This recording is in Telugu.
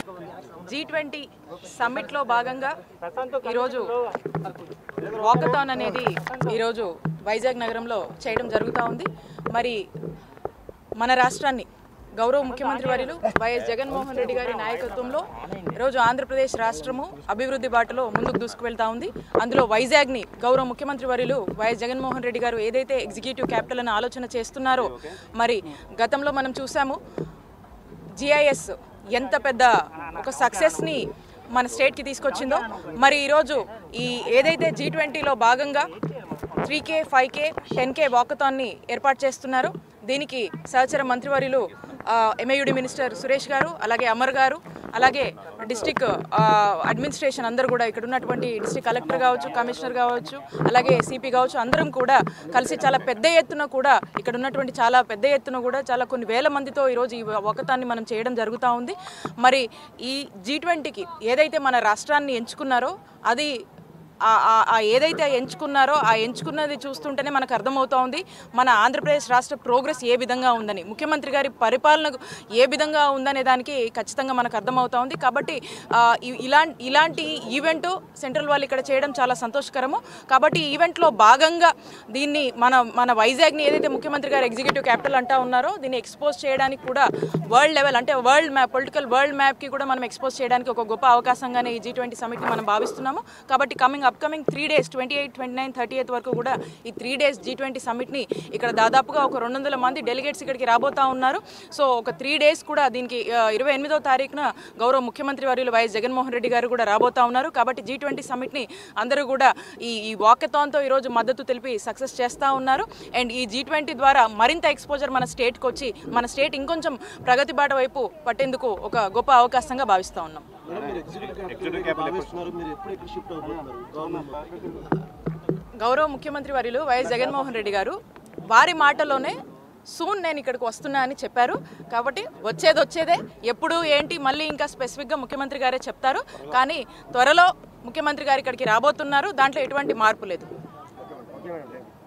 G20 సమ్మిట్లో భాగంగా ఈరోజు వాకథాన్ అనేది ఈరోజు వైజాగ్ నగరంలో చేయడం జరుగుతూ ఉంది. మరి మన రాష్ట్రాన్ని గౌరవ ముఖ్యమంత్రి వర్యులు వైఎస్ జగన్మోహన్ రెడ్డి గారి నాయకత్వంలో ఈరోజు ఆంధ్రప్రదేశ్ రాష్ట్రము అభివృద్ధి బాటలో ముందుకు దూసుకువెళ్తా ఉంది. అందులో వైజాగ్ని గౌరవ ముఖ్యమంత్రి వర్యులు వైఎస్ జగన్మోహన్ రెడ్డి గారు ఏదైతే ఎగ్జిక్యూటివ్ క్యాపిటల్ అని ఆలోచన చేస్తున్నారో, మరి గతంలో మనం చూసాము GIS ఎంత పెద్ద ఒక సక్సెస్ని మన స్టేట్కి తీసుకొచ్చిందో. మరి ఈరోజు ఈ ఏదైతే G20లో భాగంగా 3K, 5K, 10K వాకథాన్ని ఏర్పాటు చేస్తున్నారు. దీనికి సహచర మంత్రివర్యులు MAUD మినిస్టర్ సురేష్ గారు, అలాగే అమర్ గారు, అలాగే డిస్ట్రిక్ట్ అడ్మినిస్ట్రేషన్ అందరూ కూడా, ఇక్కడ ఉన్నటువంటి డిస్ట్రిక్ట్ కలెక్టర్ కావచ్చు, కమిషనర్ కావచ్చు, అలాగే CP కావచ్చు, అందరం కూడా కలిసి చాలా పెద్ద ఎత్తున కూడా ఇక్కడ ఉన్నటువంటి చాలా పెద్ద ఎత్తున కూడా చాలా కొన్ని వేల మందితో ఈరోజు ఈ వాకథాన్ని మనం చేయడం జరుగుతూ ఉంది. మరి ఈ G20కి ఏదైతే మన రాష్ట్రాన్ని ఎంచుకున్నారో అది ఏదైతే ఎంచుకున్నారో ఆ ఎంచుకున్నది చూస్తుంటేనే మనకు అర్థమవుతూ ఉంది మన ఆంధ్రప్రదేశ్ రాష్ట్ర ప్రోగ్రెస్ ఏ విధంగా ఉందని, ముఖ్యమంత్రి గారి పరిపాలన ఏ విధంగా ఉందనే దానికి ఖచ్చితంగా మనకు అర్థమవుతూ ఉంది. కాబట్టి ఇలాంటి ఈవెంట్ సెంట్రల్ వాళ్ళు ఇక్కడ చేయడం చాలా సంతోషకరము. కాబట్టి ఈ ఈవెంట్లో భాగంగా దీన్ని మన వైజాగ్ని ఏదైతే ముఖ్యమంత్రి గారు ఎగ్జిక్యూటివ్ క్యాపిటల్ అంటూ ఉన్నారో దీన్ని ఎక్స్పోజ్ చేయడానికి కూడా వరల్డ్ లెవెల్ అంటే వరల్డ్ మ్యాప్, పొలిటికల్ వరల్డ్ మ్యాప్కి కూడా మనం ఎక్స్పోజ్ చేయడానికి ఒక గొప్ప అవకాశంగానే ఈ G20 సమిట్ని మనం భావిస్తున్నాము. కాబట్టి అప్కమింగ్ 3 days 28, 29, 30th వరకు కూడా ఈ 3 days G20 సమిట్ని ఇక్కడ దాదాపుగా ఒక 200 మంది డెలిగేట్స్ ఇక్కడికి రాబోతా ఉన్నారు. సో ఒక 3 days కూడా దీనికి 28వ తారీఖున గౌరవ ముఖ్యమంత్రి వర్యులు వైఎస్ జగన్మోహన్ రెడ్డి గారు కూడా రాబోతా ఉన్నారు. కాబట్టి G20 సమిట్ని అందరూ కూడా ఈ వాకథాన్తో ఈరోజు మద్దతు తెలిపి సక్సెస్ చేస్తూ ఉన్నారు. అండ్ ఈ G20 ద్వారా మరింత ఎక్స్పోజర్ మన స్టేట్కి వచ్చి మన స్టేట్ ఇంకొంచెం ప్రగతి బాట వైపు పట్టేందుకు ఒక గొప్ప అవకాశంగా భావిస్తూ ఉన్నాం. గౌరవ ముఖ్యమంత్రి వర్యులు వైఎస్ జగన్మోహన్ రెడ్డి గారు వారి మాటలోనే సూన్ నేను ఇక్కడికి వస్తున్నా అని చెప్పారు. కాబట్టి వచ్చేదే ఎప్పుడు ఏంటి మళ్ళీ ఇంకా స్పెసిఫిక్గా ముఖ్యమంత్రి గారే చెప్తారు. కానీ త్వరలో ముఖ్యమంత్రి గారు ఇక్కడికి రాబోతున్నారు, దాంట్లో ఎటువంటి మార్పు లేదు.